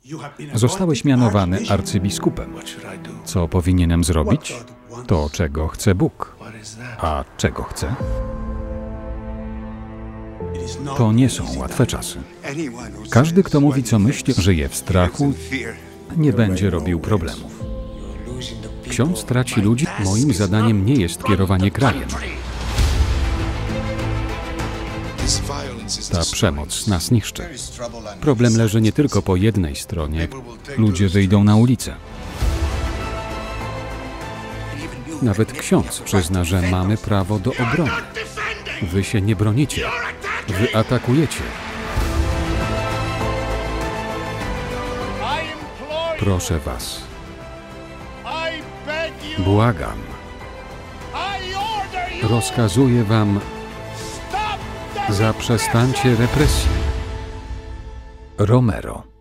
Zostałeś mianowany arcybiskupem. Co powinienem zrobić? To, czego chce Bóg. A czego chce? To nie są łatwe czasy. Każdy, kto mówi, co myśli, żyje w strachu, nie będzie robił problemów. Ksiądz traci ludzi. Moim zadaniem nie jest kierowanie krajem. Ta przemoc nas niszczy. Problem leży nie tylko po jednej stronie. Ludzie wyjdą na ulicę. Nawet ksiądz przyzna, że mamy prawo do obrony. Wy się nie bronicie. Wy atakujecie. Proszę was. Błagam. Rozkazuję wam, zaprzestańcie represji. Romero.